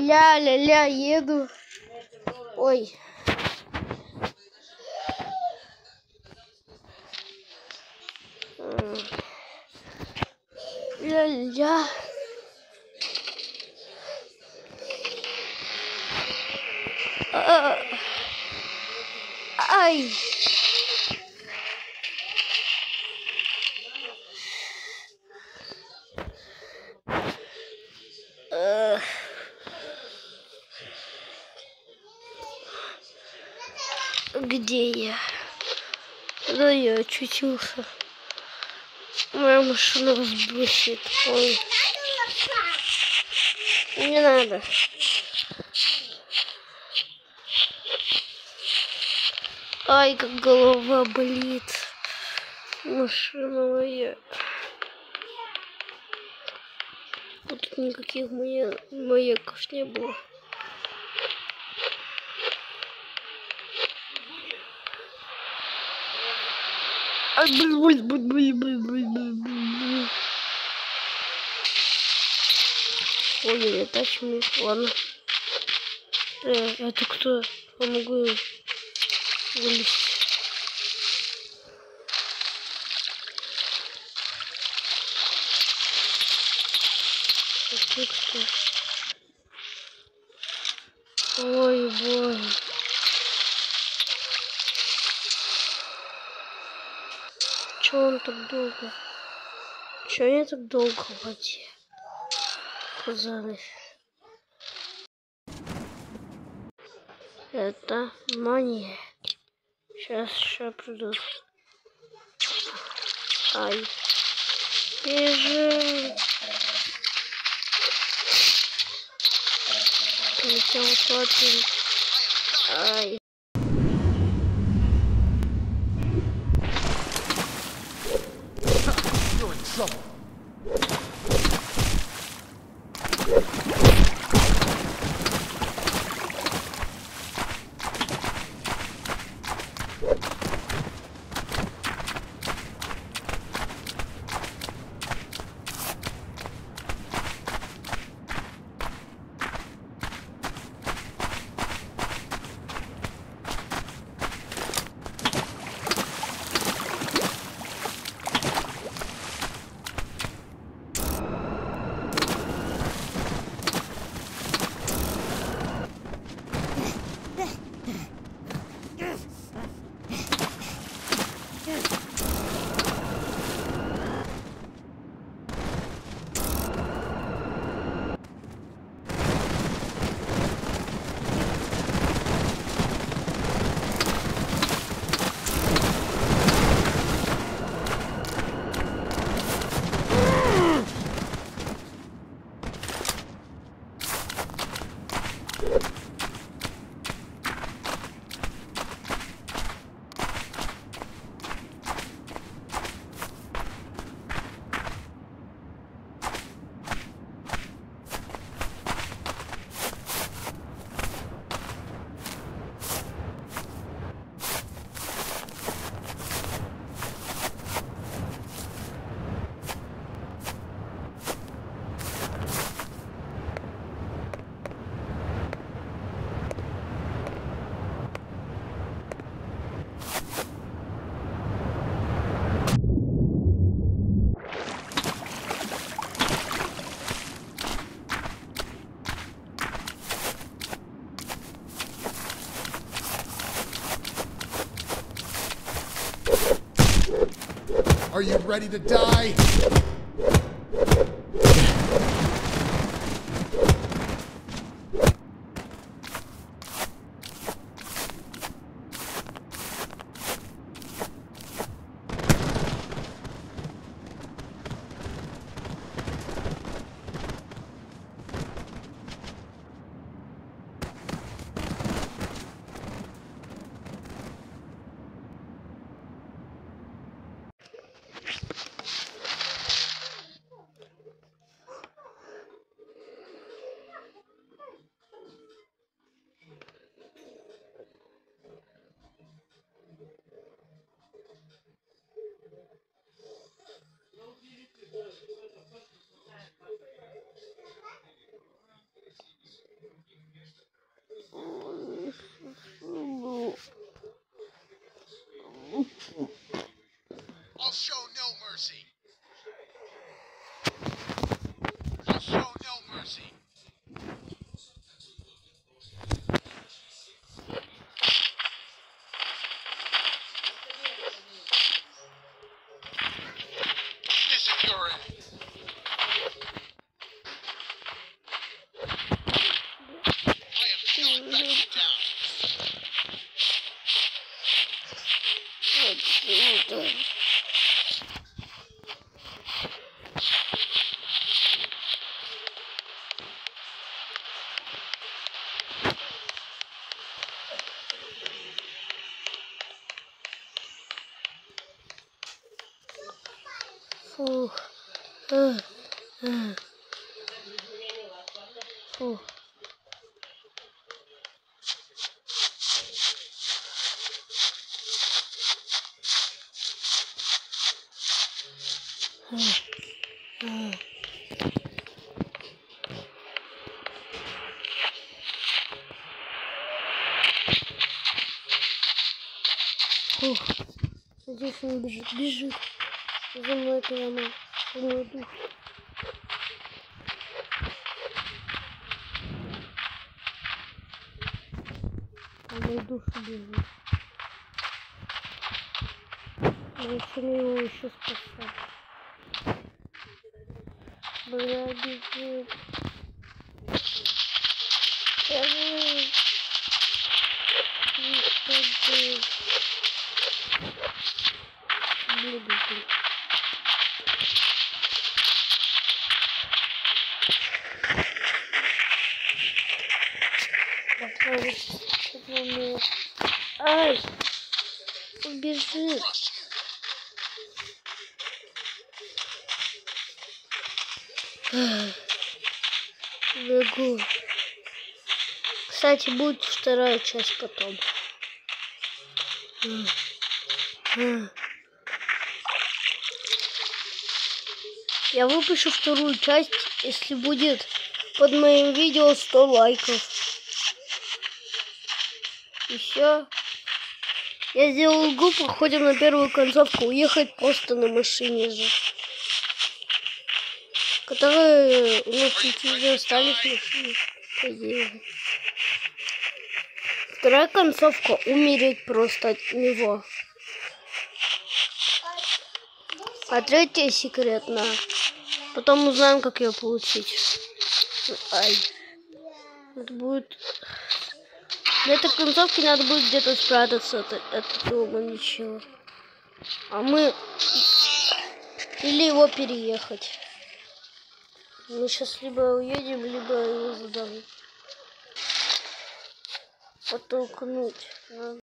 Ля-ля-ля, еду. Ой. Ля-ля. Ай. Где я? Да я очутился. Моя машина взбросит. Ой. Не надо. Ай, как голова болит. Машина моя. Вот тут никаких маяков не было. Ой, я тачу, ладно. Это кто? Помогу вылезть. Это кто? Ой, боже. Чё он так долго? Чё они так долго в воде оказались? Это мания. Сейчас еще придут. Ай. Бежим. Полетел топим. Ай. Are you ready to die? I'll show no mercy. I'll show no mercy. This is your end. I am not backing down. Фух. Фух. Фух. Здесь он бежит. За мной прямо. За мой дух. А мой дух бежит. Зачем его еще спасать? Бля, бежит. Ай! Убежит. Бегу. Кстати, будет вторая часть потом. Я выпущу вторую часть, если будет под моим видео 100 лайков. И все. Я сделал игру, проходим на первую концовку. Уехать просто на машине же. Которые у нас уже остались машины, по идее. Вторая концовка — умереть просто от него. А третья секретная. Потом узнаем, как ее получить. Ай. Это будет... Для этой концовки надо будет где-то спрятаться от этого маньячила. А мы... Или его переехать. Мы сейчас либо уедем, либо его задавим. Подтолкнуть надо.